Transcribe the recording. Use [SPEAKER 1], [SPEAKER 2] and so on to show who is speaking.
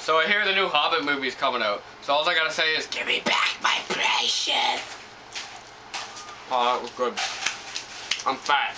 [SPEAKER 1] So I hear the new Hobbit movie's coming out. So all I gotta say is, give me back my precious. Oh, that was good. I'm fat.